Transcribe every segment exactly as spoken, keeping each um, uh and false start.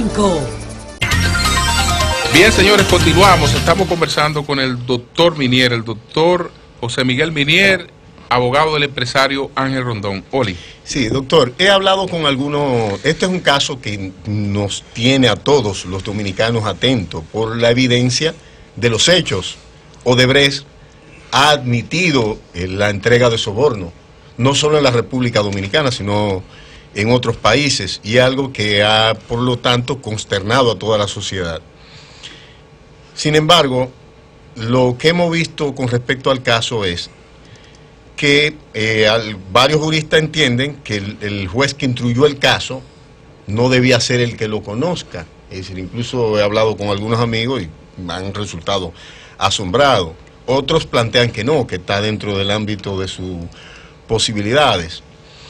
cinco. Bien, señores, continuamos. Estamos conversando con el doctor Minier, el doctor José Miguel Minier, abogado del empresario Ángel Rondón. Oli. Sí, doctor, he hablado con algunos. Este es un caso que nos tiene a todos los dominicanos atentos por la evidencia de los hechos. Odebrecht ha admitido la entrega de soborno, no solo en la República Dominicana, sino en otros países, y algo que ha, por lo tanto, consternado a toda la sociedad. Sin embargo, lo que hemos visto con respecto al caso es que eh, al, varios juristas entienden que el, el juez que instruyó el caso no debía ser el que lo conozca. Es decir, incluso he hablado con algunos amigos y han resultado asombrados. Otros plantean que no, que está dentro del ámbito de sus posibilidades.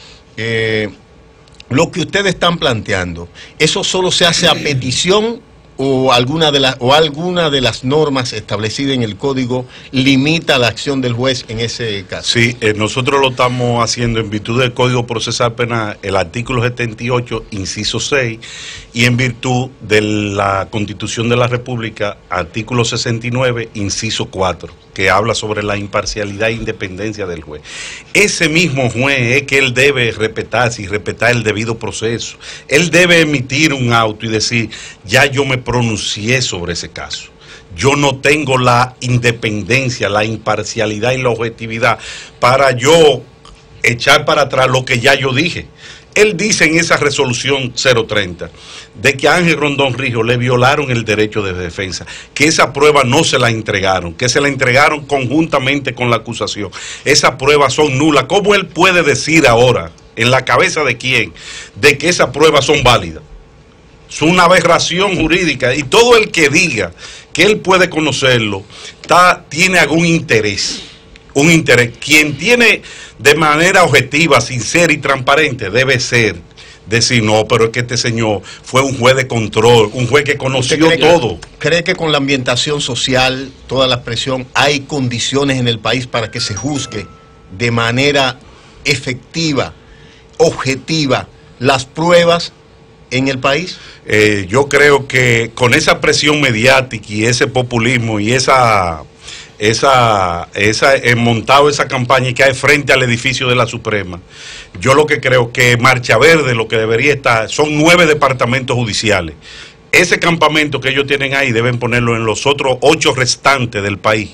Eh, lo que ustedes están planteando, ¿eso solo se hace a petición o alguna de las o alguna de las normas establecidas en el código limita la acción del juez en ese caso? Sí, eh, nosotros lo estamos haciendo en virtud del Código Procesal Penal, el artículo setenta y ocho, inciso seis, y en virtud de la Constitución de la República, artículo sesenta y nueve, inciso cuatro, que habla sobre la imparcialidad e independencia del juez. Ese mismo juez es que él debe respetarse y respetar el debido proceso. Él debe emitir un auto y decir, ya yo me pronuncié sobre ese caso. Yo no tengo la independencia, la imparcialidad y la objetividad para yo echar para atrás lo que ya yo dije. Él dice en esa resolución cero treinta de que a Ángel Rondón Rijos le violaron el derecho de defensa, que esa prueba no se la entregaron, que se la entregaron conjuntamente con la acusación. Esas pruebas son nulas. ¿Cómo él puede decir ahora, en la cabeza de quién, de que esas pruebas son válidas? Es una aberración jurídica, y todo el que diga que él puede conocerlo está, tiene algún interés. Un interés. Quien tiene de manera objetiva, sincera y transparente debe ser decir, no, pero es que este señor fue un juez de control, un juez que conoció cree todo. Que, ¿Cree que con la ambientación social, toda la presión, hay condiciones en el país para que se juzgue de manera efectiva, objetiva, las pruebas en el país? Eh, yo creo que con esa presión mediática y ese populismo y esa... esa, esa eh, montado esa campaña y que hay frente al edificio de la Suprema, yo lo que creo que Marcha Verde lo que debería estar, son nueve departamentos judiciales. Ese campamento que ellos tienen ahí deben ponerlo en los otros ocho restantes del país,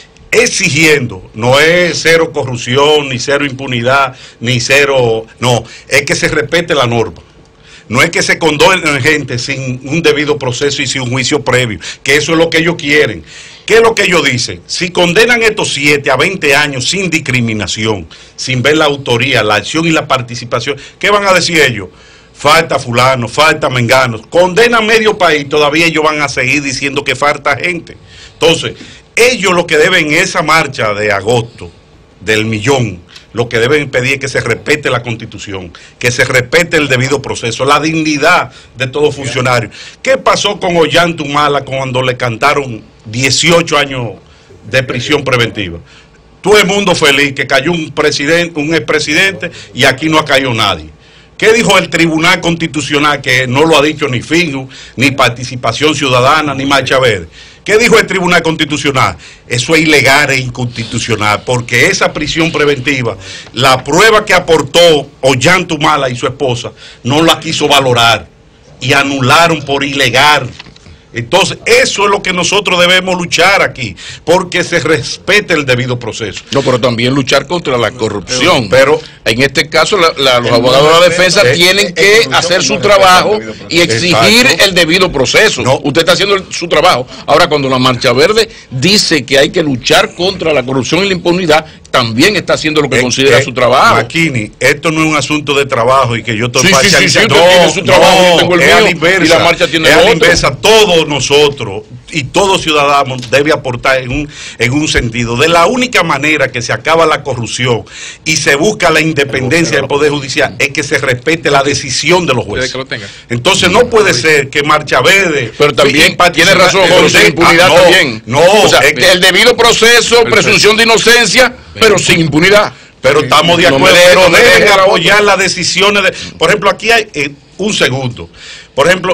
exigiendo, no es cero corrupción, ni cero impunidad, ni cero, no, es que se respete la norma. No es que se condenen gente sin un debido proceso y sin un juicio previo, que eso es lo que ellos quieren. ¿Qué es lo que ellos dicen? Si condenan estos siete a veinte años sin discriminación, sin ver la autoría, la acción y la participación, ¿qué van a decir ellos? Falta fulano, falta mengano. Condenan medio país, todavía ellos van a seguir diciendo que falta gente. Entonces, ellos lo que deben en esa marcha de agosto, del millón, lo que deben pedir es que se respete la Constitución, que se respete el debido proceso, la dignidad de todo funcionario. ¿Qué pasó con Ollantumala cuando le cantaron dieciocho años de prisión preventiva? Todo el mundo feliz, que cayó un presidente, un expresidente, y aquí no ha caído nadie. ¿Qué dijo el Tribunal Constitucional, que no lo ha dicho ni Fingo, ni Participación Ciudadana, ni Marcha Verde? ¿Qué dijo el Tribunal Constitucional? Eso es ilegal e inconstitucional, porque esa prisión preventiva, la prueba que aportó Ollantumala y su esposa, no la quiso valorar y anularon por ilegal. Entonces, eso es lo que nosotros debemos luchar aquí, porque se respete el debido proceso. No, pero también luchar contra la corrupción. Pero, en este caso, la, la, los abogados de la defensa eh, tienen eh, que eh, hacer su trabajo y exigir exacto. el debido proceso. No. Usted está haciendo el, su trabajo. Ahora, cuando la Marcha Verde dice que hay que luchar contra la corrupción y la impunidad, también está haciendo lo que es, considera es, su trabajo. Maquini, esto no es un asunto de trabajo y que yo estoy sí, parcializando. Sí, sí, sí, no, tiene su trabajo, no, yo tengo el es mío, a la inversa. Y la marcha tiene es el a la otro. inversa. Todos nosotros y todo ciudadano debe aportar en un, en un sentido. De la única manera que se acaba la corrupción y se busca la independencia del Poder Judicial es que se respete la decisión de los jueces. Entonces no puede ser que Marcha Verde... Pero también tiene razón, José, impunidad ah, no, también. No, o sea, es que el debido proceso, presunción de inocencia, pero sin impunidad. Pero sí, estamos de acuerdo, no pero me deben apoyar las decisiones de... Por ejemplo, aquí hay eh, un segundo. Por ejemplo,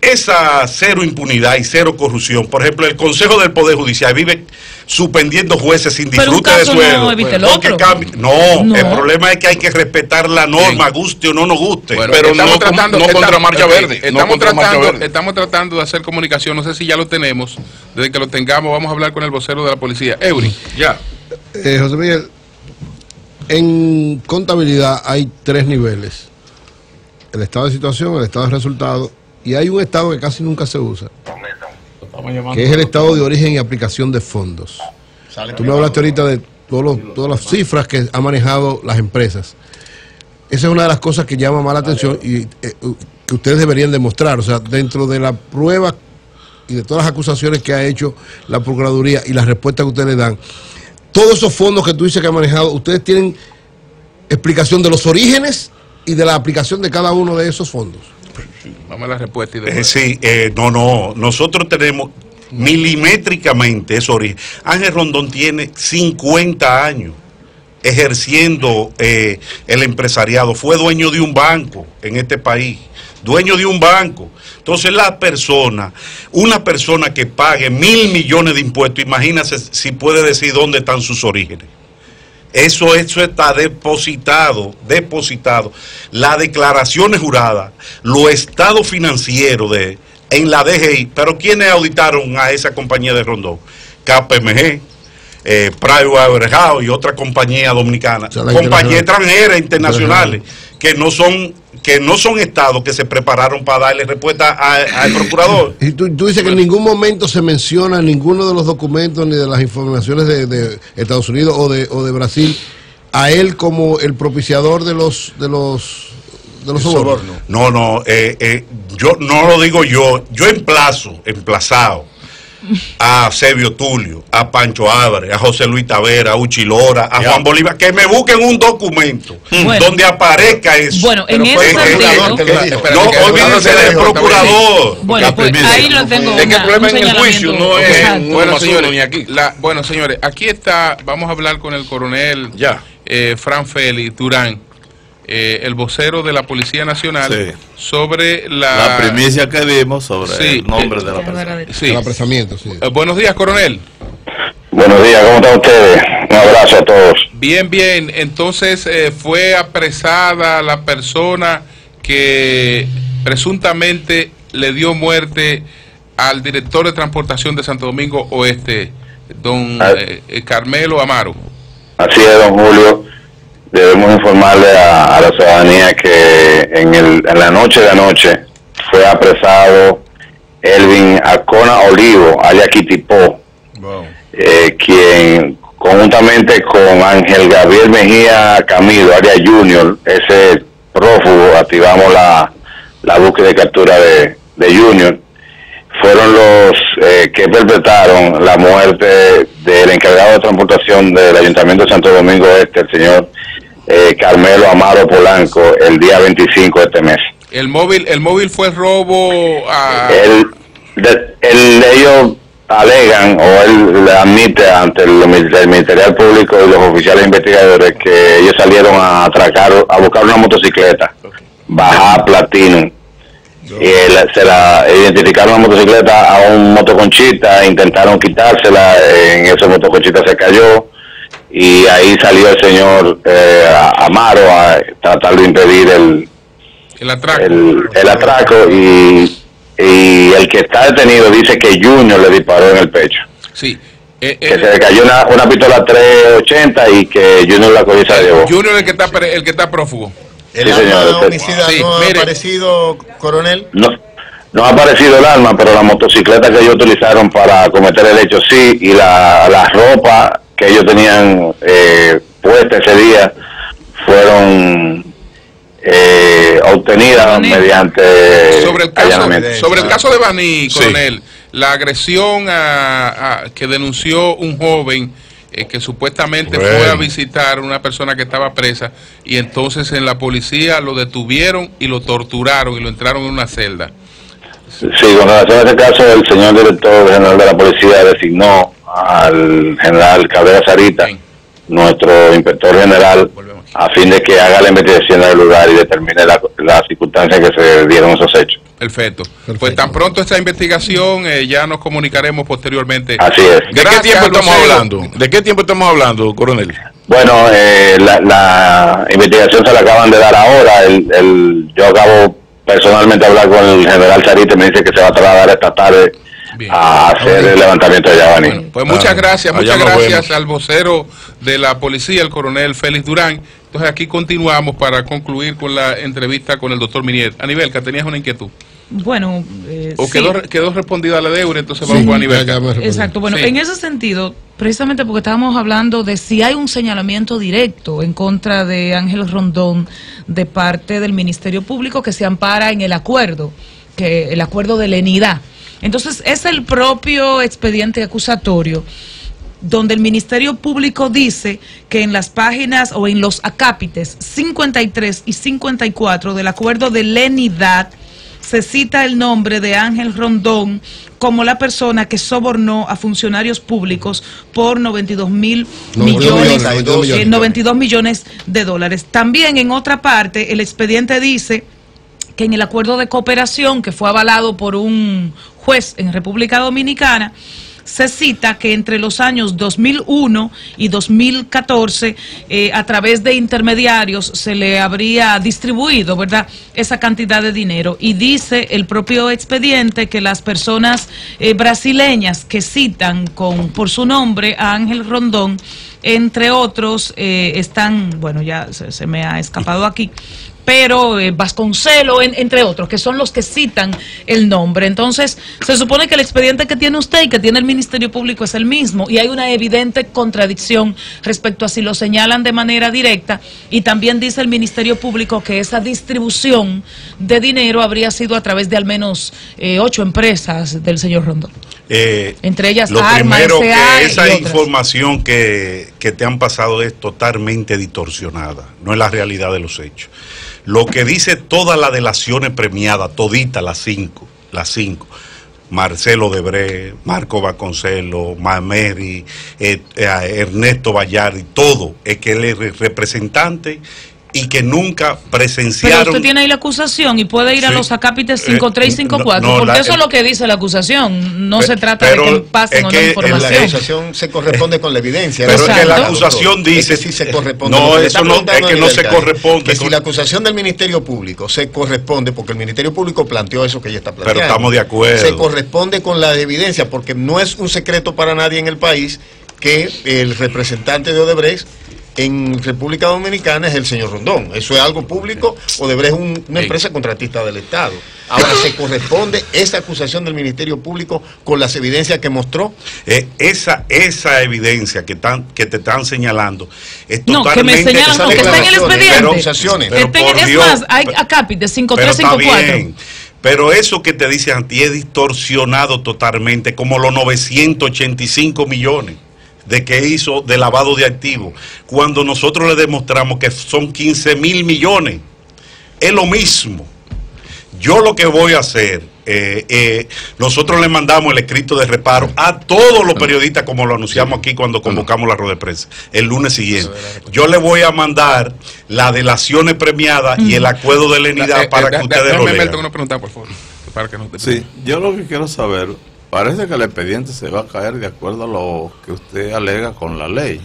esa cero impunidad y cero corrupción, por ejemplo, el Consejo del Poder Judicial vive suspendiendo jueces sin disfrute de sueldo. No, no, no, el problema es que hay que respetar la norma, sí, guste o no nos guste. Bueno, pero estamos no, tratando, no contra estamos, Marcha Verde. Estamos, no contra tratando, Marcha Verde. estamos tratando de hacer comunicación, no sé si ya lo tenemos. Desde que lo tengamos vamos a hablar con el vocero de la policía. Eury. Ya. Eh, José Miguel, en contabilidad hay tres niveles: el estado de situación, el estado de resultado, y hay un estado que casi nunca se usa, que es el estado de origen y aplicación de fondos. Tú me hablaste ahorita de todos los, todas las cifras que han manejado las empresas. Esa es una de las cosas que llama más la atención y eh, que ustedes deberían demostrar. O sea, dentro de la prueba y de todas las acusaciones que ha hecho la Procuraduría y las respuestas que ustedes le dan, todos esos fondos que tú dices que han manejado, ¿ustedes tienen explicación de los orígenes y de la aplicación de cada uno de esos fondos? Vamos a la respuesta. Y de eh, sí, eh, no, no, nosotros tenemos milimétricamente ese origen. Ángel Rondón tiene cincuenta años ejerciendo eh, el empresariado, fue dueño de un banco en este país, dueño de un banco. Entonces la persona, una persona que pague mil millones de impuestos, imagínate si puede decir dónde están sus orígenes. Eso, eso está depositado, depositado. Las declaraciones juradas, los estados financieros de, en la D G I, pero ¿quiénes auditaron a esa compañía de Rondón? K P M G, eh, Pricewaterhouse y otra compañía dominicana, o sea, compañías extranjeras, internacionales, que no son que no son estados que se prepararon para darle respuesta al procurador. Y tú, tú dices que en ningún momento se menciona en ninguno de los documentos ni de las informaciones de, de Estados Unidos o de, o de Brasil a él como el propiciador de los de los de los sobornos. No, no, eh, eh, yo no lo digo yo, yo emplazo, emplazado a Sebio Tulio, a Pancho Álvarez, a José Luis Tavera, a Uchilora, a ya. Juan Bolívar, que me busquen un documento bueno, donde aparezca eso. Bueno, en ese sentido, no, olvídense del procurador. Bueno, pues ahí lo tengo. Es que el problema en el juicio, no es en bueno, señores, aquí. La, bueno, señores, aquí está, vamos a hablar con el coronel ya. Eh, Fran Félix Durán, eh, el vocero de la Policía Nacional, sí, sobre la... La primicia que dimos sobre sí, el nombre eh, de la persona. Sí. El apresamiento, sí. Eh, buenos días, coronel. Buenos días, ¿cómo están ustedes? Un abrazo a todos. Bien, bien. Entonces, eh, fue apresada la persona que presuntamente le dio muerte al director de transportación de Santo Domingo Oeste, don eh, eh, Carmelo Amaro. Así es, don Julio. Debemos informarle a, a la ciudadanía que en, el, en la noche de anoche fue apresado Elvin Acona Olivo, alias Kitipó, wow. eh, quien conjuntamente con Ángel Gabriel Mejía Camilo, alias Junior, ese prófugo, activamos la, la búsqueda y captura de, de Junior, fueron los eh, que perpetraron la muerte del encargado de transportación del Ayuntamiento de Santo Domingo Este, el señor Eh, Carmelo Amaro Polanco, el día veinticinco de este mes. El móvil el móvil fue robo a... El, de, el, ellos alegan, o él le admite ante el, el Ministerio Público y los oficiales investigadores, que ellos salieron a atracar, a buscar una motocicleta, Baja Platinum, y él, se la identificaron la motocicleta a un motoconchita, intentaron quitársela, en ese motoconchita se cayó, y ahí salió el señor eh, Amaro a tratar de impedir el el atraco, el, el atraco y, y el que está detenido dice que Junior le disparó en el pecho. Sí. Eh, que eh, se le cayó una, una pistola trescientos ochenta y que Junior la cogió y se la llevó. Junior el que está el que está prófugo. ¿El sí, arma homicida sí, no mire. ha aparecido, coronel? No, no ha aparecido el arma, pero la motocicleta que ellos utilizaron para cometer el hecho sí, y la, la ropa que ellos tenían eh, puesta ese día fueron eh, obtenidas Baní. mediante sobre el caso sobre el caso de Baní, coronel, sí. La agresión a, a, que denunció un joven eh, que supuestamente bueno. fue a visitar a una persona que estaba presa y entonces en la policía lo detuvieron y lo torturaron y lo entraron en una celda. Sí, con relación a ese caso, el señor director general de la policía designó al general Cabrera Sarita, sí. nuestro inspector general, a fin de que haga la investigación del lugar y determine las la circunstancias que se dieron esos hechos. Perfecto. Perfecto. Pues tan pronto esta investigación, eh, ya nos comunicaremos posteriormente. Así es. ¿De Gracias, qué tiempo estamos Lucero. hablando? ¿De qué tiempo estamos hablando, coronel? Bueno, eh, la, la investigación se la acaban de dar ahora. El, el, yo acabo personalmente de hablar con el general Sarite, me dice que se va a trasladar esta tarde Bien. a hacer okay. el levantamiento de Yabani. Bueno, pues muchas ah, gracias, muchas gracias al vocero de la policía, el coronel Félix Durán. Entonces aquí continuamos para concluir con la entrevista con el doctor Minier. Aníbal, que tenías una inquietud. Bueno, eh, o quedó, sí. quedó respondida la deuda, entonces vamos sí, con Aníbal. Exacto, bueno, sí. en ese sentido, precisamente porque estábamos hablando de si hay un señalamiento directo en contra de Ángel Rondón de parte del Ministerio Público que se ampara en el acuerdo, que el acuerdo de lenidad. Entonces es el propio expediente acusatorio donde el Ministerio Público dice que en las páginas o en los acápites cincuenta y tres y cincuenta y cuatro del acuerdo de lenidad se cita el nombre de Ángel Rondón como la persona que sobornó a funcionarios públicos por noventa y dos mil millones, eh, noventa y dos millones de dólares. También en otra parte el expediente dice que en el acuerdo de cooperación que fue avalado por un juez en República Dominicana, se cita que entre los años dos mil uno y dos mil catorce, eh, a través de intermediarios, se le habría distribuido, ¿verdad?, esa cantidad de dinero. Y dice el propio expediente que las personas eh, brasileñas que citan con por su nombre a Ángel Rondón, entre otros, eh, están, bueno, ya se, se me ha escapado aquí, pero eh, Vasconcelo, en, entre otros, que son los que citan el nombre. Entonces, se supone que el expediente que tiene usted y que tiene el Ministerio Público es el mismo, y hay una evidente contradicción respecto a si lo señalan de manera directa, y también dice el Ministerio Público que esa distribución de dinero habría sido a través de al menos eh, ocho empresas del señor Rondón. Eh, entre ellas lo Arma, primero S A que esa y información que, que te han pasado es totalmente distorsionada, no es la realidad de los hechos. Lo que dice todas las delaciones premiadas, todita las cinco, las cinco, Marcelo Debré, Marco Vasconcelo, Mameri, eh, eh, Ernesto Vallardi, todo, es que él es representante y que nunca presenciaron. Pero usted tiene ahí la acusación y puede ir sí. a los acápites cincuenta y tres y cincuenta y cuatro, no, no, porque la, eso es lo que dice la acusación, no pe, se trata de que pasen o no información. La acusación se corresponde con la evidencia. Pero es que la acusación dice... Es que sí se corresponde. No, eso no, es que no se corresponde. Que con... si la acusación del Ministerio Público se corresponde, porque el Ministerio Público planteó eso que ella está planteando. Pero estamos de acuerdo. Se corresponde con la evidencia, porque no es un secreto para nadie en el país que el representante de Odebrecht en República Dominicana es el señor Rondón. Eso es algo público. Odebrecht es un, una empresa contratista del Estado. Ahora, ¿se corresponde esa acusación del Ministerio Público con las evidencias que mostró? Eh, esa esa evidencia que, tan, que te están señalando es totalmente... No, que me señalan, no, que está en el expediente. Pero, acusaciones. Pero por es Dios, más, hay acápites cincuenta y tres y cincuenta y cuatro. Bien, pero eso que te dice a ti es distorsionado totalmente, como los novecientos ochenta y cinco millones de que hizo de lavado de activos, cuando nosotros le demostramos que son quince mil millones. Es lo mismo. Yo lo que voy a hacer, eh, eh, nosotros le mandamos el escrito de reparo a todos los periodistas, como lo anunciamos aquí cuando convocamos la rueda de prensa, el lunes siguiente. Yo le voy a mandar las delaciones premiadas y el acuerdo de lenidad eh, para eh, que ustedes lo lean. Una pregunta, por favor, para que no te sí, yo lo que quiero saber, parece que el expediente se va a caer de acuerdo a lo que usted alega con la ley.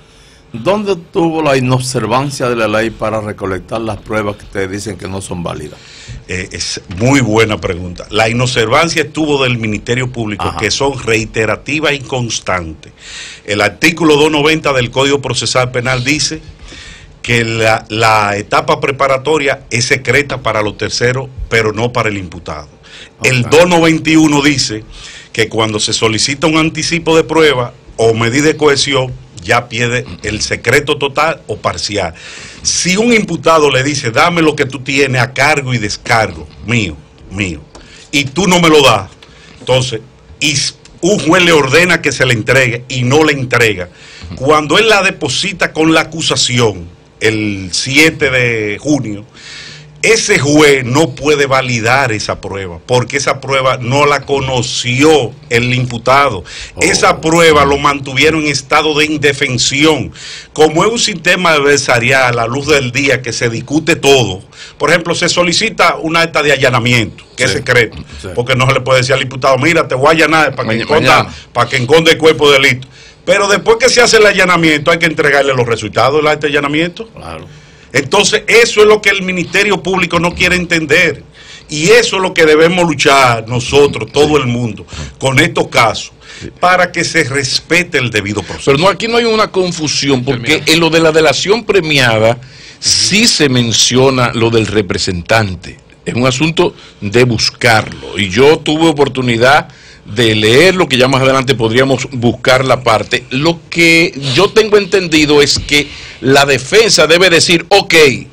¿Dónde tuvo la inobservancia de la ley para recolectar las pruebas que ustedes dicen que no son válidas? Eh, es muy buena pregunta. La inobservancia estuvo del Ministerio Público, Ajá. que son reiterativas y constantes. El artículo doscientos noventa del Código Procesal Penal dice que la, la etapa preparatoria es secreta para los terceros, pero no para el imputado. Okay. El doscientos noventa y uno dice que cuando se solicita un anticipo de prueba o medida de cohesión, ya pierde el secreto total o parcial. Si un imputado le dice, dame lo que tú tienes a cargo y descargo, mío, mío, y tú no me lo das, entonces, y un juez le ordena que se le entregue y no le entrega, cuando él la deposita con la acusación, el siete de junio, ese juez no puede validar esa prueba, porque esa prueba no la conoció el imputado. Oh. Esa prueba lo mantuvieron en estado de indefensión. Como es un sistema adversarial a la luz del día que se discute todo, por ejemplo, se solicita una acta de allanamiento, que sí. es secreto, sí. porque no se le puede decir al imputado, mira, te voy a allanar para que, enconda, para que enconde el cuerpo de delito. Pero después que se hace el allanamiento, hay que entregarle los resultados del acta de allanamiento. Claro. Entonces, eso es lo que el Ministerio Público no quiere entender. Y eso es lo que debemos luchar nosotros, todo el mundo, con estos casos, para que se respete el debido proceso. Pero no, aquí no hay una confusión, porque en lo de la delación premiada sí se menciona lo del representante. Es un asunto de buscarlo. Y yo tuve oportunidad de leerlo, que ya más adelante podríamos buscar la parte. Lo que yo tengo entendido es que la defensa debe decir, ok,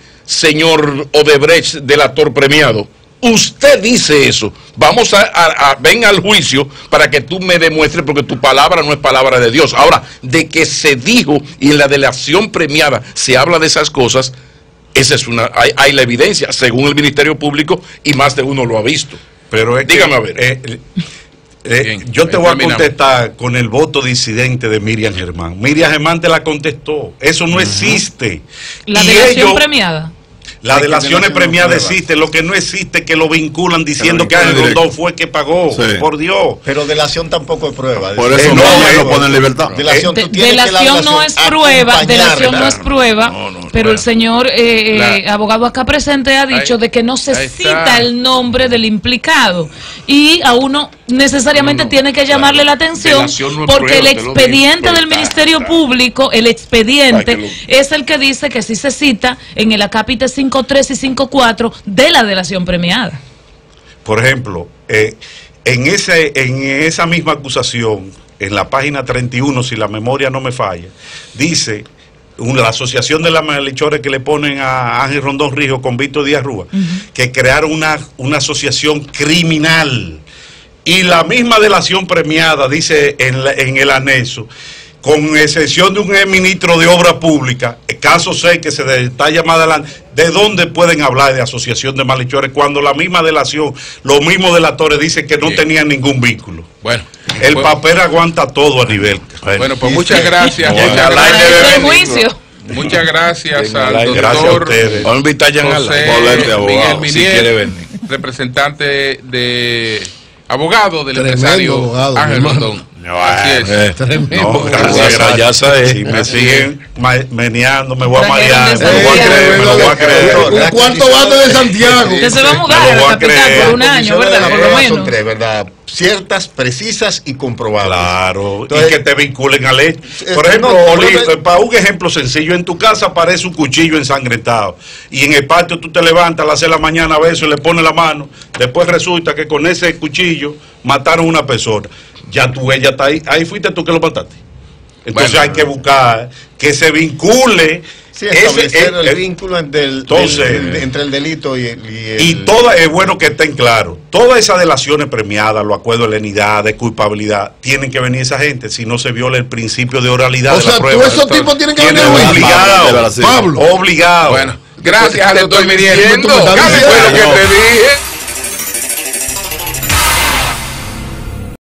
señor Odebrecht, delator premiado, usted dice eso, vamos a, a, a ven al juicio para que tú me demuestres, porque tu palabra no es palabra de Dios. Ahora, de que se dijo y en la delación premiada se habla de esas cosas, esa es una, hay, hay la evidencia, según el Ministerio Público, y más de uno lo ha visto. Pero es dígame que, a ver. Eh, Eh, Bien, yo te voy a contestar con el voto disidente de Miriam Germán. Miriam Germán te la contestó. Eso no uh-huh. existe. La y delación ellos, premiada. Las delaciones premiadas existen. Lo que no existe es que lo vinculan diciendo que Ángel Rondón fue el que pagó. Sí. Por Dios. Pero delación tampoco es prueba. Por eso eh, no, no lo ponen en libertad. Delación, de, delación no es prueba. Delación no es prueba. No, no, pero el señor eh, abogado acá presente ha dicho ahí, de que no se cita el nombre del implicado. Y a uno necesariamente no, no, tiene que llamarle claro. la atención no porque prueba, el expediente del Ministerio claro. Público, el expediente lo... es el que dice que sí se cita en el acápite cinco tres y cinco cuatro de la delación premiada. Por ejemplo, eh, en, ese, en esa misma acusación, en la página treinta y uno, si la memoria no me falla, dice una, la asociación de las malhechores que le ponen a Ángel Rondón Rijo con Víctor Díaz Rúa, uh-huh. que crearon una, una asociación criminal. Y la misma delación premiada dice en, la, en el anexo, con excepción de un ministro de Obras Públicas, caso seis que se detalla más adelante, ¿de dónde pueden hablar de asociación de malhechores cuando la misma delación, los mismos delatores dicen que no Bien. tenían ningún vínculo? Bueno, el pues, papel aguanta todo a nivel. Bueno, pues muchas gracias. Muchas gracias. Juicio. Muchas gracias al doctor gracias a ustedes. José Miguel Minier, si representante de abogado del Tremendo empresario abogado, Ángel Rondón. No, Así es. Eh, Tremendo. No, gracias, gracias. Ya sabes. Si me siguen meneando, me voy a marear. Me lo voy a creer, me lo voy a creer. Un cuarto bate de Santiago. Que se va a mudar a la capital por un año, ¿verdad? Por lo menos. Tres, ¿verdad? Ciertas, precisas y comprobables. Claro. Entonces, y que te vinculen a ley. Por ejemplo, no, Oli, no, para un ejemplo sencillo, en tu casa aparece un cuchillo ensangrentado y en el patio tú te levantas a las seis de la mañana a veces y le pones la mano. Después resulta que con ese cuchillo mataron a una persona. Ya tú, ella está ahí, ahí fuiste tú que lo mataste. Entonces bueno, hay que buscar que se vincule. Sí, establecer ese, el, el vínculo entre el, entonces, el, el, entre el delito y el... Y, el, y toda, es bueno que estén claros, todas esas delaciones premiadas, los acuerdos de lenidad, de culpabilidad, tienen que venir esa gente si no se viola el principio de oralidad o de sea, la prueba. Todos esos tipos tienen que venir obligado, Pablo. Obligado. Bueno, gracias al doctor Miriel. ¿Qué fue lo que te dije?